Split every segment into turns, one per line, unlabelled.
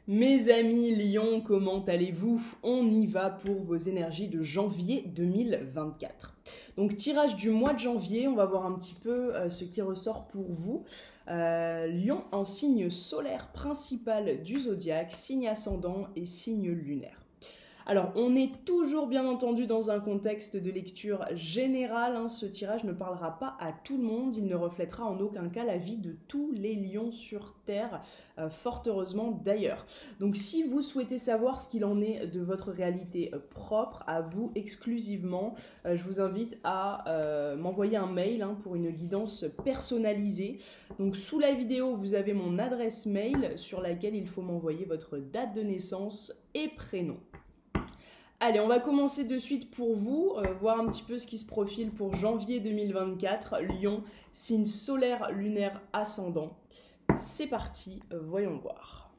Mes amis Lion, comment allez-vous? On y va pour vos énergies de janvier 2024. Donc tirage du mois de janvier, on va voir un petit peu ce qui ressort pour vous. Lion en signe solaire principal du zodiaque, signe ascendant et signe lunaire. Alors, on est toujours bien entendu dans un contexte de lecture générale. Ce tirage ne parlera pas à tout le monde. Il ne reflètera en aucun cas la vie de tous les lions sur Terre, fort heureusement d'ailleurs. Donc, si vous souhaitez savoir ce qu'il en est de votre réalité propre, à vous exclusivement, je vous invite à m'envoyer un mail pour une guidance personnalisée. Donc, sous la vidéo, vous avez mon adresse mail sur laquelle il faut m'envoyer votre date de naissance et prénom. Allez, on va commencer de suite pour vous, voir un petit peu ce qui se profile pour janvier 2024. Lion, signe solaire, lunaire, ascendant. C'est parti, voyons voir.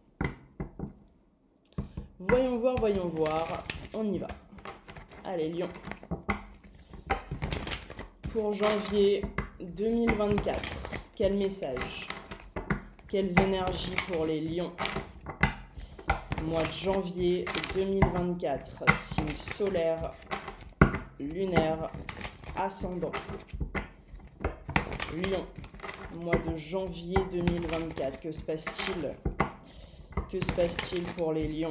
Voyons voir, on y va. Allez, Lion. Pour janvier 2024, quel message? Quelles énergies pour les lions? Mois de janvier 2024, signe solaire, lunaire, ascendant. Lion, mois de janvier 2024, que se passe-t-il? Que se passe-t-il pour les lions?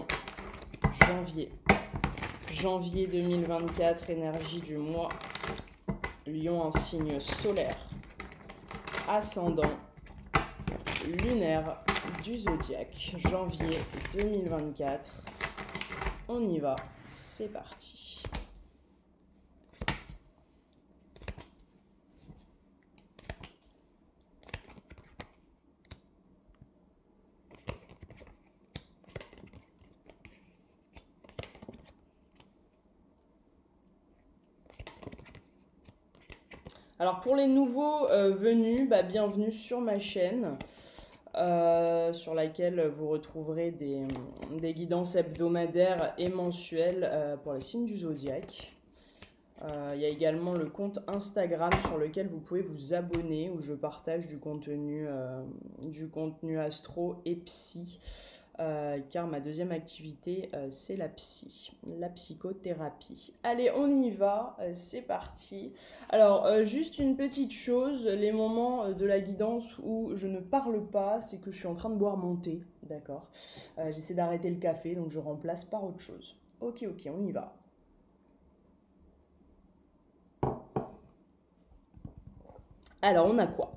Janvier 2024, énergie du mois. Lion en signe solaire, ascendant, lunaire, du zodiaque, janvier 2024. On y va, c'est parti. Alors pour les nouveaux venus, bienvenue sur ma chaîne. Sur laquelle vous retrouverez des guidances hebdomadaires et mensuelles pour les signes du zodiaque. Il y a également le compte Instagram sur lequel vous pouvez vous abonner, où je partage du contenu astro et psy, car ma deuxième activité, c'est la psychothérapie. Allez, on y va, c'est parti. Alors, juste une petite chose, les moments de la guidance où je ne parle pas, c'est que je suis en train de boire mon thé, d'accord? J'essaie d'arrêter le café, donc je remplace par autre chose. Ok, on y va. Alors, on a quoi?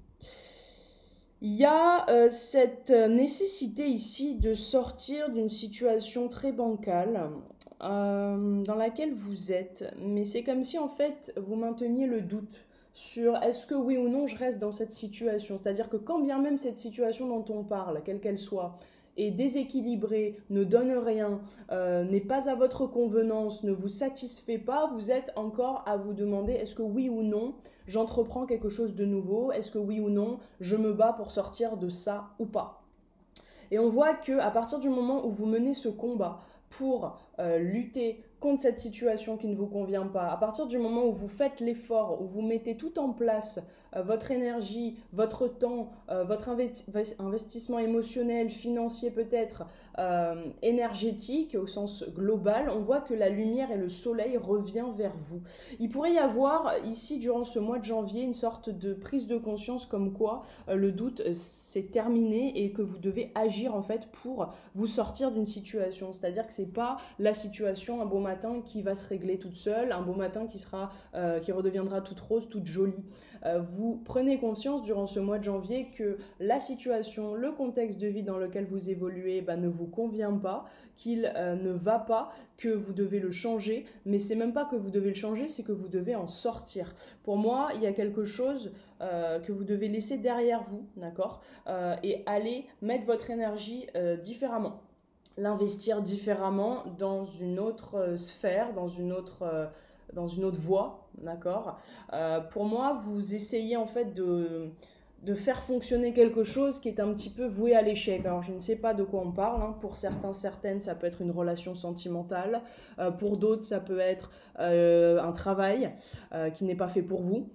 Il y a cette nécessité ici de sortir d'une situation très bancale dans laquelle vous êtes, mais c'est comme si en fait vous mainteniez le doute sur est-ce que oui ou non je reste dans cette situation. C'est-à-dire que quand bien même cette situation dont on parle, quelle qu'elle soit, est déséquilibrée, ne donne rien, n'est pas à votre convenance, ne vous satisfait pas, vous êtes encore à vous demander est-ce que oui ou non j'entreprends quelque chose de nouveau, est-ce que oui ou non je me bats pour sortir de ça ou pas. Et on voit qu'à partir du moment où vous menez ce combat pour lutter contre cette situation qui ne vous convient pas, à partir du moment où vous faites l'effort, où vous mettez tout en place, votre énergie, votre temps, votre investissement émotionnel, financier peut-être, énergétique au sens global, on voit que la lumière et le soleil revient vers vous. Il pourrait y avoir ici durant ce mois de janvier une sorte de prise de conscience comme quoi le doute c'est terminé et que vous devez agir en fait pour vous sortir d'une situation. C'est-à-dire que c'est pas la situation un beau matin qui va se régler toute seule, un beau matin qui redeviendra toute rose, toute jolie. Vous prenez conscience durant ce mois de janvier que la situation, le contexte de vie dans lequel vous évoluez ne vous convient pas, qu'il ne va pas, que vous devez le changer, mais c'est même pas que vous devez le changer, c'est que vous devez en sortir. Pour moi, il y a quelque chose que vous devez laisser derrière vous, d'accord, et aller mettre votre énergie différemment, l'investir différemment dans une autre sphère, dans une autre voie, d'accord. Pour moi, vous essayez en fait de faire fonctionner quelque chose qui est un petit peu voué à l'échec. Alors, je ne sais pas de quoi on parle. Pour certains, certaines, ça peut être une relation sentimentale. Pour d'autres, ça peut être un travail qui n'est pas fait pour vous.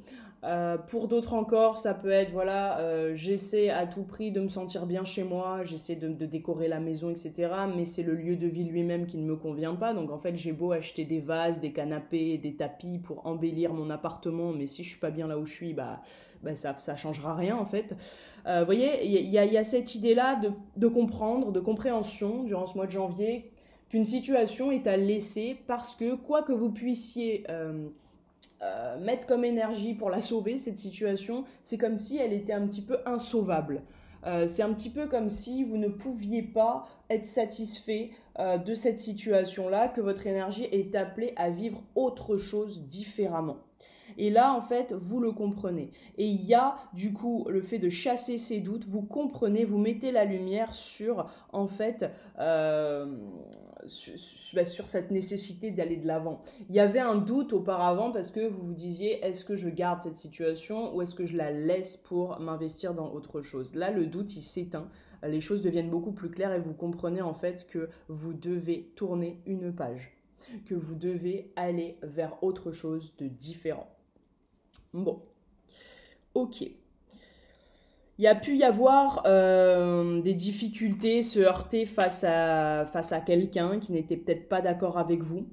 Pour d'autres encore, ça peut être, voilà, j'essaie à tout prix de me sentir bien chez moi, j'essaie de décorer la maison, etc. Mais c'est le lieu de vie lui-même qui ne me convient pas. Donc en fait, j'ai beau acheter des vases, des canapés, des tapis pour embellir mon appartement, mais si je suis pas bien là où je suis, ça changera rien en fait. Vous voyez, il y a cette idée-là de comprendre, de compréhension durant ce mois de janvier, qu'une situation est à laisser parce que quoi que vous puissiez mettre comme énergie pour la sauver, cette situation, c'est comme si elle était un petit peu insauvable. C'est un petit peu comme si vous ne pouviez pas être satisfait de cette situation-là, que votre énergie est appelée à vivre autre chose différemment. Et là, en fait, vous le comprenez. Et il y a, du coup, le fait de chasser ces doutes, vous comprenez, vous mettez la lumière sur, en fait, sur cette nécessité d'aller de l'avant. Il y avait un doute auparavant parce que vous vous disiez, est-ce que je garde cette situation ou est-ce que je la laisse pour m'investir dans autre chose? Là, le doute, il s'éteint. Les choses deviennent beaucoup plus claires et vous comprenez, en fait, que vous devez tourner une page, que vous devez aller vers autre chose de différent. Bon, ok. Il y a pu y avoir des difficultés, se heurter face à quelqu'un qui n'était peut-être pas d'accord avec vous.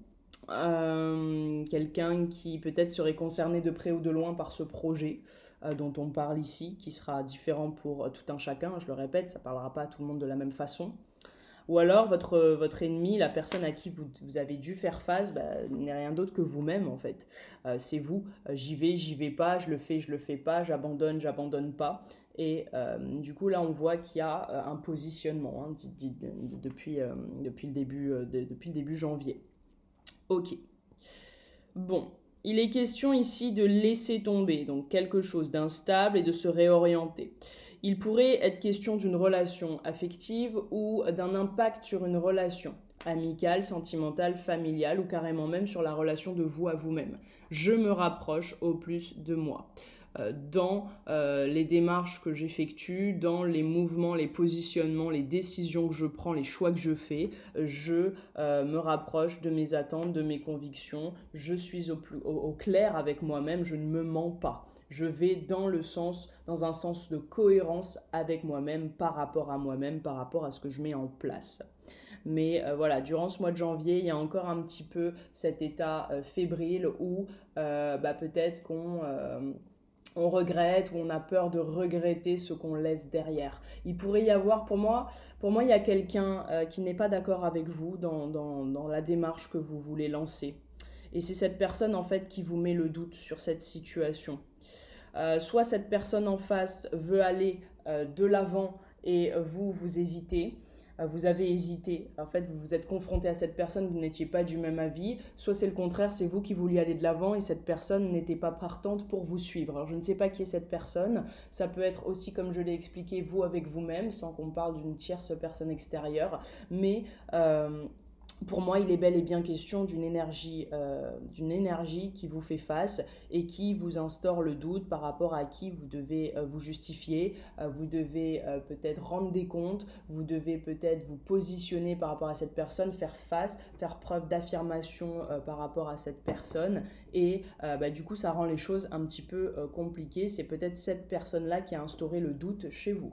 Quelqu'un qui peut-être serait concerné de près ou de loin par ce projet dont on parle ici, qui sera différent pour tout un chacun, je le répète, ça ne parlera pas à tout le monde de la même façon. Ou alors votre ennemi, la personne à qui vous avez dû faire face, n'est rien d'autre que vous-même en fait. C'est vous, j'y vais pas, je le fais pas, j'abandonne pas. Et du coup là on voit qu'il y a un positionnement depuis le début janvier. Ok. Bon, il est question ici de laisser tomber, donc quelque chose d'instable et de se réorienter. Il pourrait être question d'une relation affective ou d'un impact sur une relation amicale, sentimentale, familiale ou carrément même sur la relation de vous à vous-même. Je me rapproche au plus de moi. Dans les démarches que j'effectue, dans les mouvements, les positionnements, les décisions que je prends, les choix que je fais, je me rapproche de mes attentes, de mes convictions, je suis au clair avec moi-même, je ne me mens pas. Je vais dans un sens de cohérence avec moi-même, par rapport à ce que je mets en place. Mais voilà, durant ce mois de janvier, il y a encore un petit peu cet état fébrile où peut-être qu'on regrette ou on a peur de regretter ce qu'on laisse derrière. Il pourrait y avoir, pour moi il y a quelqu'un qui n'est pas d'accord avec vous dans la démarche que vous voulez lancer. Et c'est cette personne en fait qui vous met le doute sur cette situation. Soit cette personne en face veut aller de l'avant et vous hésitez. Vous avez hésité, en fait vous vous êtes confronté à cette personne, vous n'étiez pas du même avis, soit c'est le contraire, c'est vous qui vouliez aller de l'avant et cette personne n'était pas partante pour vous suivre. Alors je ne sais pas qui est cette personne, ça peut être aussi comme je l'ai expliqué, vous avec vous-même, sans qu'on parle d'une tierce personne extérieure, mais pour moi, il est bel et bien question d'une énergie qui vous fait face et qui vous instaure le doute par rapport à qui vous devez vous justifier, vous devez peut-être rendre des comptes, vous devez peut-être vous positionner par rapport à cette personne, faire face, faire preuve d'affirmation par rapport à cette personne et du coup, ça rend les choses un petit peu compliquées. C'est peut-être cette personne-là qui a instauré le doute chez vous.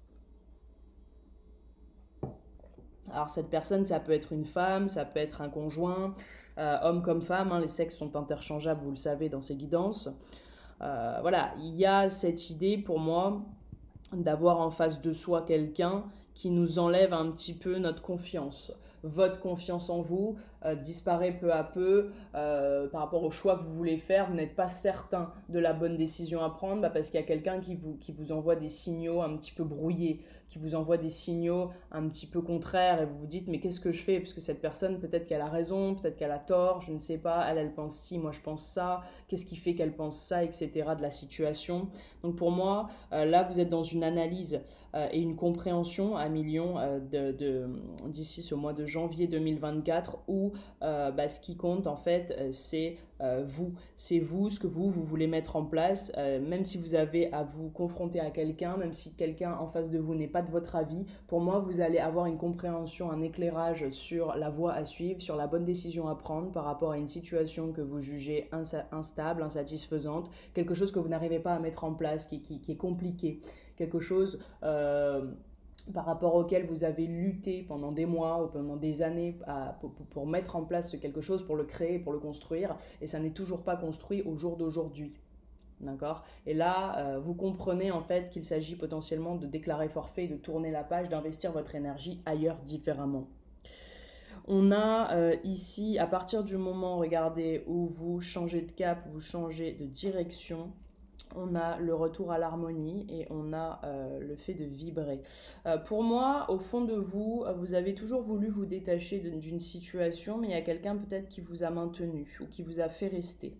Alors cette personne, ça peut être une femme, ça peut être un conjoint, homme comme femme, les sexes sont interchangeables, vous le savez, dans ces guidances. Voilà, il y a cette idée pour moi d'avoir en face de soi quelqu'un qui nous enlève un petit peu notre confiance. Votre confiance en vous disparaît peu à peu par rapport au choix que vous voulez faire. Vous n'êtes pas certain de la bonne décision à prendre parce qu'il y a quelqu'un qui vous envoie des signaux un petit peu brouillés, qui vous envoie des signaux un petit peu contraires et vous vous dites mais qu'est-ce que je fais? Parce que cette personne peut-être qu'elle a raison, peut-être qu'elle a tort, je ne sais pas, elle pense ci, moi je pense ça, qu'est-ce qui fait qu'elle pense ça, etc. de la situation. Donc pour moi, là vous êtes dans une analyse et une compréhension à millions d'ici ce mois de janvier 2024 où ce qui compte en fait c'est C'est vous, ce que vous voulez mettre en place, même si vous avez à vous confronter à quelqu'un, même si quelqu'un en face de vous n'est pas de votre avis, pour moi, vous allez avoir une compréhension, un éclairage sur la voie à suivre, sur la bonne décision à prendre par rapport à une situation que vous jugez instable, insatisfaisante, quelque chose que vous n'arrivez pas à mettre en place, qui est compliqué, quelque chose par rapport auquel vous avez lutté pendant des mois ou pendant des années pour mettre en place quelque chose, pour le créer, pour le construire, et ça n'est toujours pas construit au jour d'aujourd'hui. D'accord? Et là, vous comprenez en fait qu'il s'agit potentiellement de déclarer forfait, de tourner la page, d'investir votre énergie ailleurs différemment. On a ici, à partir du moment, regardez, où vous changez de cap, vous changez de direction, on a le retour à l'harmonie et on a le fait de vibrer. Pour moi, au fond de vous, vous avez toujours voulu vous détacher d'une situation, mais il y a quelqu'un peut-être qui vous a maintenu ou qui vous a fait rester.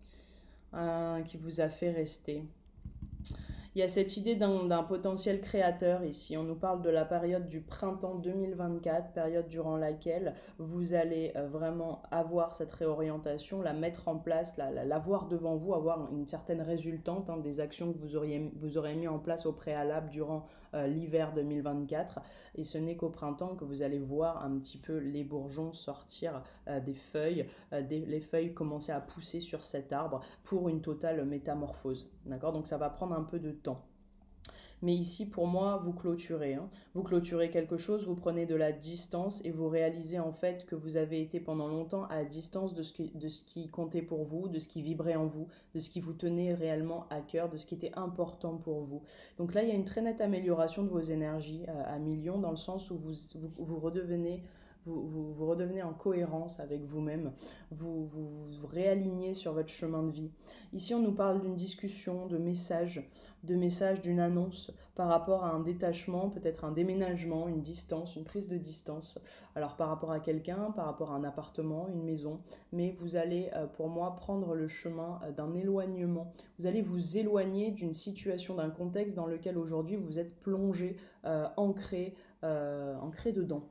Il y a cette idée d'un potentiel créateur ici. On nous parle de la période du printemps 2024, période durant laquelle vous allez vraiment avoir cette réorientation, la mettre en place, la voir devant vous, avoir une certaine résultante des actions que vous aurez mis en place au préalable durant l'hiver 2024. Et ce n'est qu'au printemps que vous allez voir un petit peu les bourgeons sortir des feuilles, les feuilles commencer à pousser sur cet arbre pour une totale métamorphose. D'accord? Donc ça va prendre un peu de temps. Mais ici, pour moi, vous clôturez. Vous clôturez quelque chose, vous prenez de la distance et vous réalisez en fait que vous avez été pendant longtemps à distance de ce qui comptait pour vous, de ce qui vibrait en vous, de ce qui vous tenait réellement à cœur, de ce qui était important pour vous. Donc là, il y a une très nette amélioration de vos énergies à millions, dans le sens où vous redevenez... Vous redevenez en cohérence avec vous-même, vous réalignez sur votre chemin de vie. Ici, on nous parle d'une discussion, de messages, d'une annonce par rapport à un détachement, peut-être un déménagement, une distance, une prise de distance. Alors par rapport à quelqu'un, par rapport à un appartement, une maison, mais vous allez, pour moi, prendre le chemin d'un éloignement. Vous allez vous éloigner d'une situation, d'un contexte dans lequel aujourd'hui vous êtes plongé, ancré dedans.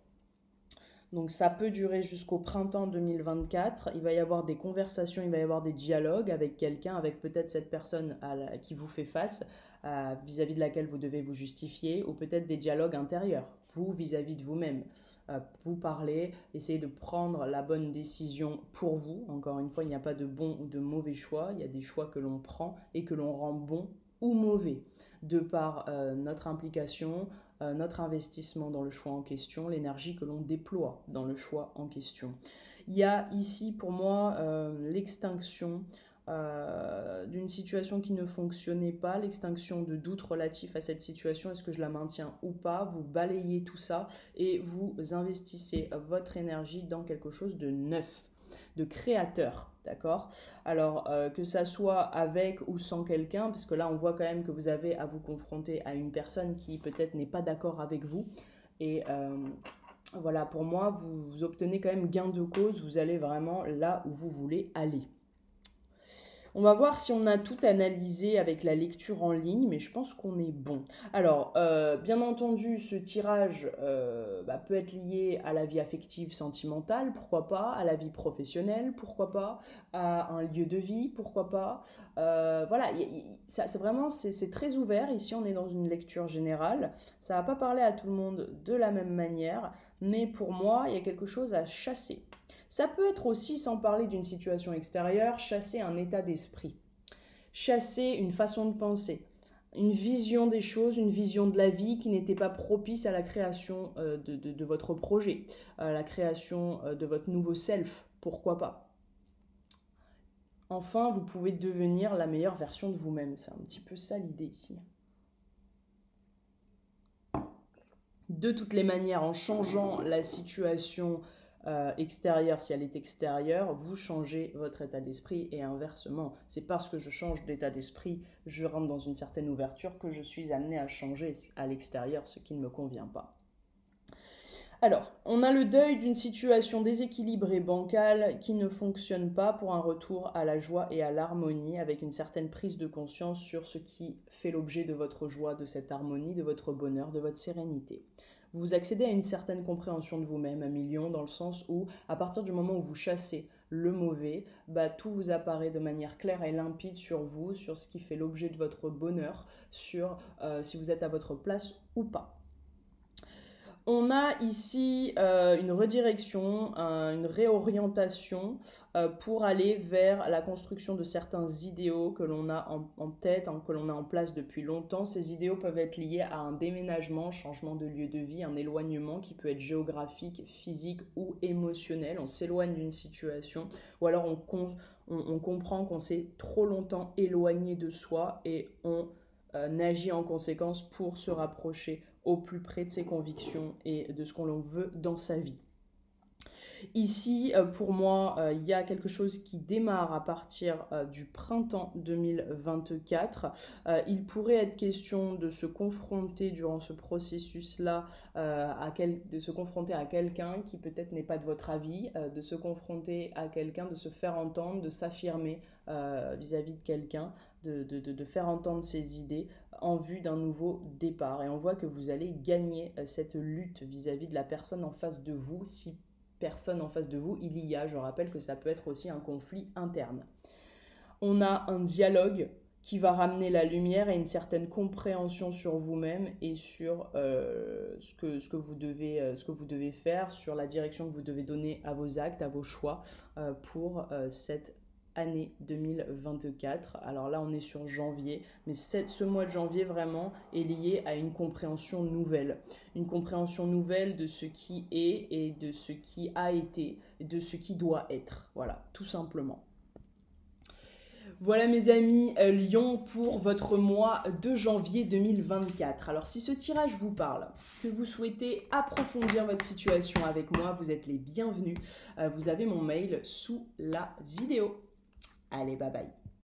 Donc ça peut durer jusqu'au printemps 2024. Il va y avoir des conversations, il va y avoir des dialogues avec quelqu'un, avec peut-être cette personne qui vous fait face, vis-à-vis de laquelle vous devez vous justifier, ou peut-être des dialogues intérieurs, vous vis-à-vis de vous-même. Vous parlez, essayez de prendre la bonne décision pour vous. Encore une fois, il n'y a pas de bon ou de mauvais choix. Il y a des choix que l'on prend et que l'on rend bons ou mauvais, de par notre implication, notre investissement dans le choix en question, l'énergie que l'on déploie dans le choix en question. Il y a ici pour moi l'extinction d'une situation qui ne fonctionnait pas, l'extinction de doutes relatifs à cette situation, est-ce que je la maintiens ou pas, vous balayez tout ça et vous investissez votre énergie dans quelque chose de neuf, de créateur, d'accord? Alors, que ça soit avec ou sans quelqu'un, parce que là, on voit quand même que vous avez à vous confronter à une personne qui peut-être n'est pas d'accord avec vous. Et voilà, pour moi, vous obtenez quand même gain de cause, vous allez vraiment là où vous voulez aller. On va voir si on a tout analysé avec la lecture en ligne, mais je pense qu'on est bon. Alors, bien entendu, ce tirage peut être lié à la vie affective, sentimentale, pourquoi pas, à la vie professionnelle, pourquoi pas, à un lieu de vie, pourquoi pas. Voilà, c'est très ouvert. Ici, on est dans une lecture générale. Ça ne va pas parler à tout le monde de la même manière, mais pour moi, il y a quelque chose à chasser. Ça peut être aussi, sans parler d'une situation extérieure, chasser un état d'esprit, chasser une façon de penser, une vision des choses, une vision de la vie qui n'était pas propice à la création de votre projet, à la création de votre nouveau self, pourquoi pas. Enfin, vous pouvez devenir la meilleure version de vous-même, c'est un petit peu ça l'idée ici. De toutes les manières, en changeant la situation extérieure, si elle est extérieure, vous changez votre état d'esprit et inversement. C'est parce que je change d'état d'esprit, je rentre dans une certaine ouverture que je suis amené à changer à l'extérieur ce qui ne me convient pas. Alors, on a le deuil d'une situation déséquilibrée bancale qui ne fonctionne pas pour un retour à la joie et à l'harmonie avec une certaine prise de conscience sur ce qui fait l'objet de votre joie, de cette harmonie, de votre bonheur, de votre sérénité. Vous accédez à une certaine compréhension de vous-même, à millions, dans le sens où, à partir du moment où vous chassez le mauvais, bah, tout vous apparaît de manière claire et limpide sur vous, sur ce qui fait l'objet de votre bonheur, sur si vous êtes à votre place ou pas. On a ici une redirection, une réorientation pour aller vers la construction de certains idéaux que l'on a en tête, que l'on a en place depuis longtemps. Ces idéaux peuvent être liés à un déménagement, changement de lieu de vie, un éloignement qui peut être géographique, physique ou émotionnel. On s'éloigne d'une situation ou alors on comprend qu'on s'est trop longtemps éloigné de soi et on agit en conséquence pour se rapprocher au plus près de ses convictions et de ce qu'on veut dans sa vie. Ici, pour moi, il y a quelque chose qui démarre à partir du printemps 2024. Il pourrait être question de se confronter durant ce processus-là, de se confronter à quelqu'un qui peut-être n'est pas de votre avis, de se confronter à quelqu'un, de se faire entendre, de s'affirmer vis-à-vis de quelqu'un, de faire entendre ses idées en vue d'un nouveau départ. Et on voit que vous allez gagner cette lutte vis-à-vis de la personne en face de vous, si personne en face de vous il y a. Je rappelle que ça peut être aussi un conflit interne. On a un dialogue qui va ramener la lumière et une certaine compréhension sur vous-même et sur ce que vous devez faire, sur la direction que vous devez donner à vos actes, à vos choix pour cette année 2024. Alors là, on est sur janvier, mais ce mois de janvier vraiment est lié à une compréhension nouvelle. Une compréhension nouvelle de ce qui est et de ce qui a été, et de ce qui doit être. Voilà, tout simplement. Voilà mes amis Lion pour votre mois de janvier 2024. Alors si ce tirage vous parle, que vous souhaitez approfondir votre situation avec moi, vous êtes les bienvenus. Vous avez mon mail sous la vidéo. Allez, bye bye.